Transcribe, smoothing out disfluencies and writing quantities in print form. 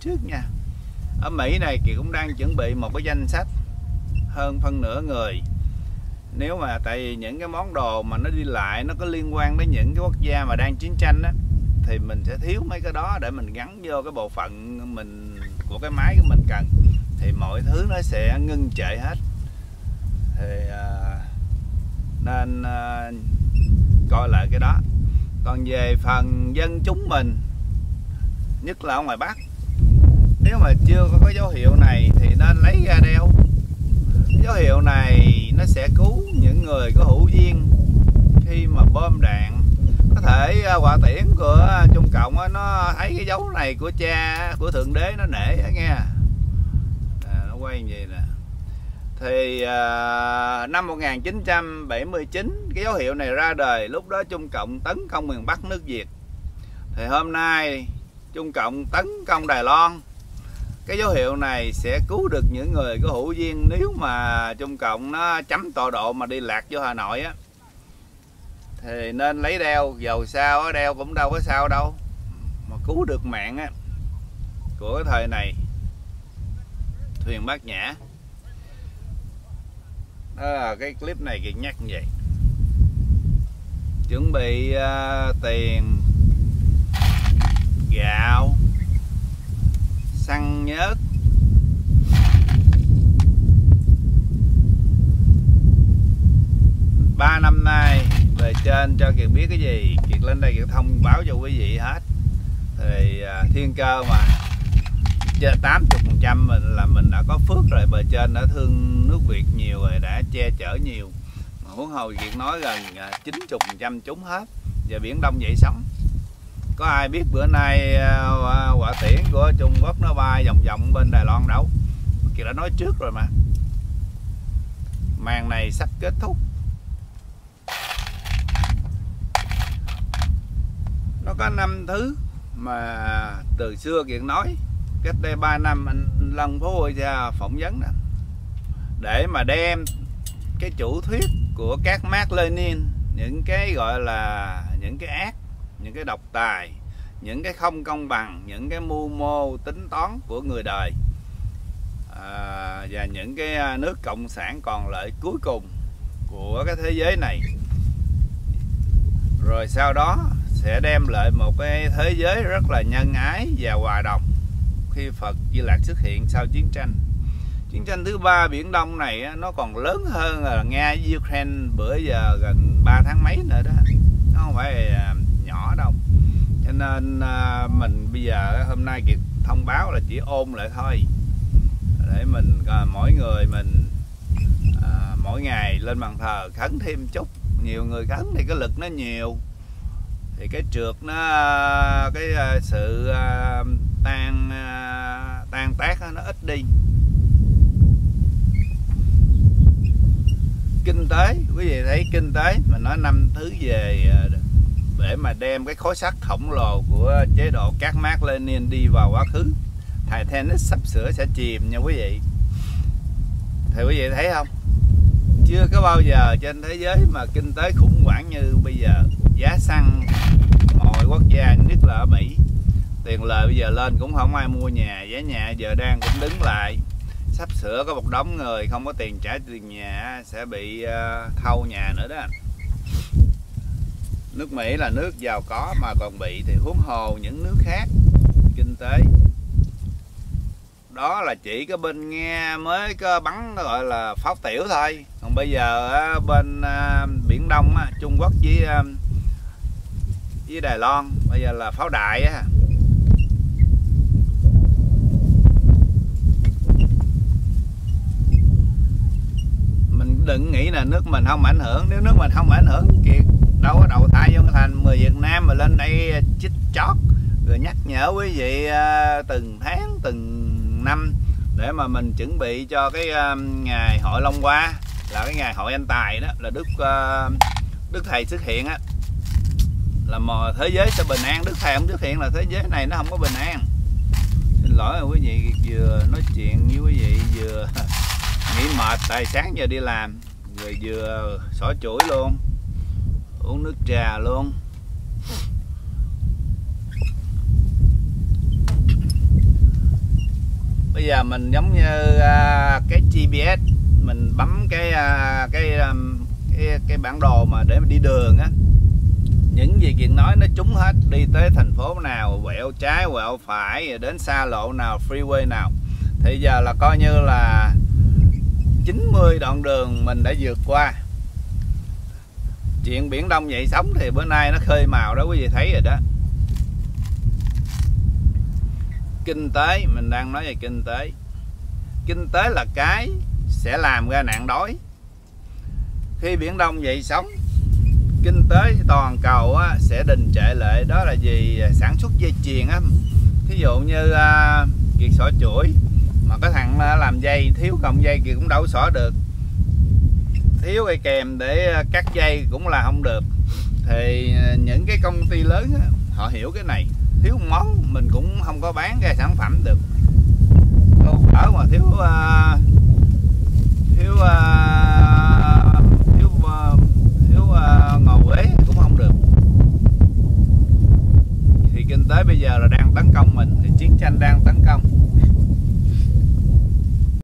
trước nha. Ở Mỹ này Kiệt cũng đang chuẩn bị một cái danh sách hơn phân nửa người. Nếu mà tại vì những cái món đồ mà nó đi lại nó có liên quan đến những cái quốc gia mà đang chiến tranh á, thì mình sẽ thiếu mấy cái đó để mình gắn vô cái bộ phận mình của cái máy của mình cần, thì mọi thứ nó sẽ ngưng trệ hết. Thì nên coi lại cái đó. Còn về phần dân chúng mình, nhất là ở ngoài Bắc, nếu mà chưa có cái dấu hiệu này thì nên lấy ra đeo. Cái dấu hiệu này nó sẽ cứu những người có hữu duyên khi mà bom đạn. Có thể hỏa tiễn của Trung Cộng nó thấy cái dấu này của cha, của Thượng Đế nó nể đó nghe. Nó quay như vậy nè. Thì năm 1979 cái dấu hiệu này ra đời, lúc đó Trung Cộng tấn công miền Bắc nước Việt. Thì hôm nay Trung Cộng tấn công Đài Loan. Cái dấu hiệu này sẽ cứu được những người có hữu duyên nếu mà Trung Cộng nó chấm tọa độ mà đi lạc vô Hà Nội á. Thì nên lấy đeo, dầu sao á, đeo cũng đâu có sao đâu, mà cứu được mạng á của cái thời này. Thuyền Bát Nhã. Đó là cái clip này Kiệt nhắc như vậy. Chuẩn bị tiền, gạo, xăng nhớt, ba năm nay về trên cho Kiệt biết cái gì Kiệt lên đây Kiệt thông báo cho quý vị hết. Thì thiên cơ mà trên 80% mình đã có phước rồi, bề trên đã thương nước Việt nhiều rồi, đã che chở nhiều. Mà huống hồ Kiệt nói gần 90% trúng hết. Giờ Biển Đông dậy sóng. Có ai biết bữa nay hỏa tiễn của Trung Quốc nó bay vòng vòng bên Đài Loan đâu. Kiệt đã nói trước rồi mà. Màn này sắp kết thúc. Nó có 5 thứ mà từ xưa Kiệt nói. Cách đây 3 năm anh Lân Phú Hội ra phỏng vấn đó, để mà đem cái chủ thuyết của các Mác Lênin, những cái gọi là những cái ác, những cái độc tài, những cái không công bằng, những cái mưu mô tính toán của người đời, và những cái nước cộng sản còn lại cuối cùng của cái thế giới này. Rồi sau đó sẽ đem lại một cái thế giới rất là nhân ái và hòa đồng khi Phật Di Lặc xuất hiện sau chiến tranh. Chiến tranh thứ ba Biển Đông này nó còn lớn hơn là Nga với Ukraine bữa giờ gần 3 tháng mấy nữa đó. Nó không phải nhỏ đâu. Cho nên mình bây giờ hôm nay Kiệt thông báo là chỉ ôn lại thôi, để mình mỗi người mình mỗi ngày lên bàn thờ khấn thêm chút. Nhiều người khấn thì cái lực nó nhiều, thì cái trượt nó, cái sự tan tác nó ít đi. Kinh tế, quý vị thấy kinh tế mình nói 5 thứ về để mà đem cái khối sắt khổng lồ của chế độ các Mác Lênin đi vào quá khứ. Titanic sắp sửa sẽ chìm nha quý vị. Thì quý vị thấy không, chưa có bao giờ trên thế giới mà kinh tế khủng hoảng như bây giờ. Giá xăng mọi quốc gia, nhất là ở Mỹ, tiền lời bây giờ lên cũng không ai mua nhà. Giá nhà giờ đang cũng đứng lại. Sắp sửa có một đống người không có tiền trả tiền nhà sẽ bị thâu nhà nữa đó. Nước Mỹ là nước giàu có mà còn bị, thì huống hồ những nước khác. Kinh tế đó là chỉ có bên Nga mới có bắn gọi là pháo tiểu thôi. Còn bây giờ bên Biển Đông Trung Quốc với Đài Loan bây giờ là pháo đại á. Mình đừng nghĩ là nước mình không ảnh hưởng. Nếu nước mình không ảnh hưởng Kiệt đâu có đầu thai vô cái thành 10 Việt Nam mà lên đây chích chót rồi nhắc nhở quý vị từng tháng từng năm để mà mình chuẩn bị cho cái ngày hội Long Hoa, là cái ngày hội anh tài đó, là Đức Thầy xuất hiện á, là mà thế giới sẽ bình an. Đức Thầy không xuất hiện là thế giới này nó không có bình an. Xin lỗi quý vị, vừa nói chuyện với quý vị vừa nghỉ mệt tại sáng giờ đi làm, rồi vừa xỏ chuỗi luôn, uống nước trà luôn. Bây giờ mình giống như cái GPS, mình bấm cái bản đồ mà để đi đường á, những gì Kiệt nói nó trúng hết. Đi tới thành phố nào, quẹo trái quẹo phải, đến xa lộ nào, freeway nào, thì giờ là coi như là 90 đoạn đường mình đã vượt qua. Chuyện Biển Đông dậy sóng thì bữa nay nó khơi màu đó, quý vị thấy rồi đó. Kinh tế, mình đang nói về kinh tế. Kinh tế là cái sẽ làm ra nạn đói. Khi Biển Đông dậy sóng, kinh tế toàn cầu á, sẽ đình trệ lại. Đó là gì? Sản xuất dây chuyền á. Thí dụ như Kiệt xỏ chuỗi, mà có thằng làm dây, thiếu cọng dây Kiệt cũng đâu xỏ được, thiếu cây kèm để cắt dây cũng là không được. Thì những cái công ty lớn á, họ hiểu cái này, thiếu món mình cũng không có bán cái sản phẩm được. Ở mà thiếu ngò quế cũng không được. Thì kinh tế bây giờ là đang tấn công mình, thì chiến tranh đang tấn công.